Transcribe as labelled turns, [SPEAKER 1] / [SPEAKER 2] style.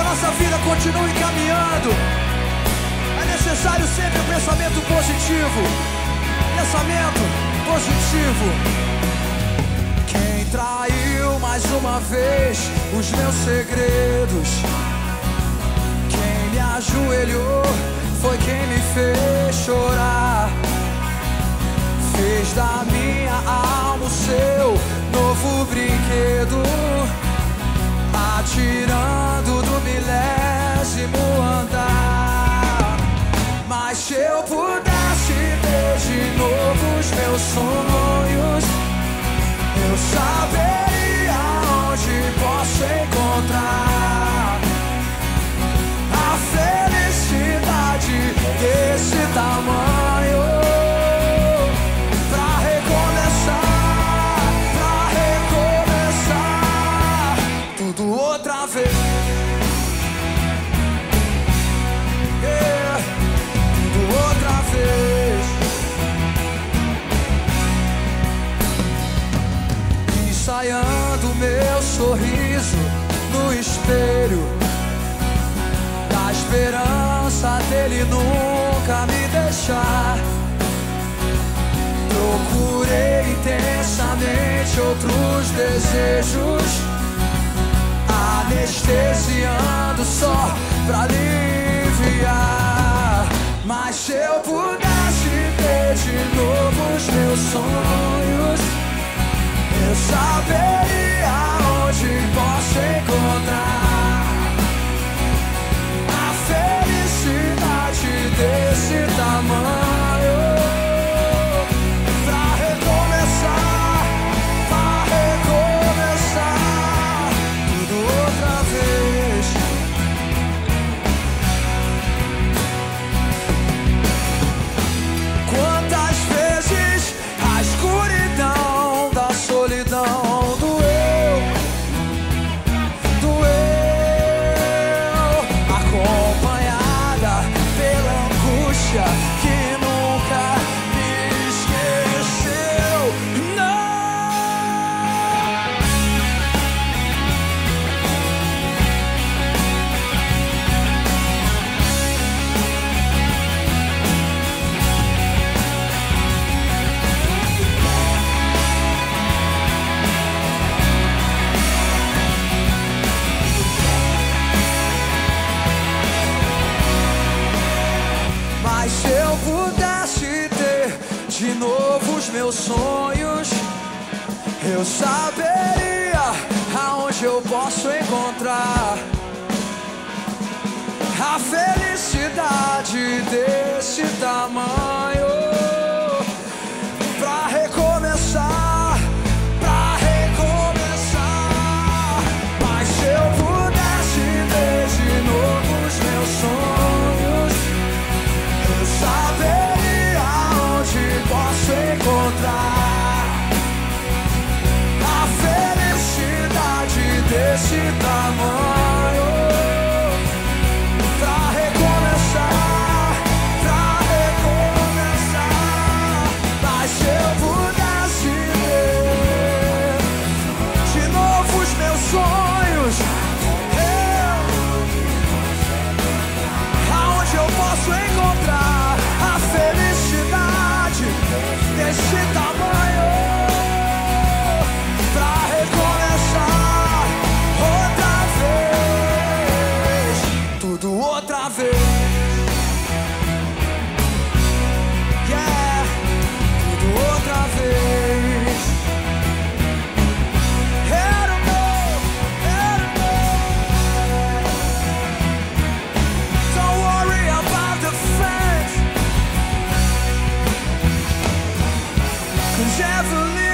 [SPEAKER 1] nossa vida continue caminhando, é necessário sempre um pensamento positivo. Pensamento positivo. Quem traiu mais uma vez os meus segredos? Quem me ajoelhou foi quem me fez chorar. Fez da minha alma o seu novo brinquedo, atirando do milésimo andar. Mas se eu pudesse ter de novo os meus sonhos, eu saberia onde posso encontrar a felicidade desse tamanho. Ensaiando meu sorriso no espelho, da esperança dele nunca me deixar. Procurei intensamente outros desejos, anestesiando só pra aliviar. Mas se eu pudesse ter de novo os meus sonhos, eu saberia onde posso encontrar a felicidade desse tamanho, pra recomeçar tudo outra vez. Quantas vezes a escuridão da solidão doeu, acompanhada pela angústia que nunca me esqueceu. Não. Mas se eu pudesse ter de novo os meus sonhos, eu saberia aonde eu posso encontrar a felicidade desse tamanho, pra recomeçar, Mas se eu pudesse ter de novo os meus sonhos, eu saberia onde posso encontrar a felicidade desse tamanho, pra recomeçar. Mas se eu pudesse ver de novo os meus sonhos, aonde eu posso encontrar a felicidade desse tamanho, pra recomeçar outra vez, tudo outra vez. Yeah, tudo outra vez. Don't worry about the facts, 'cause every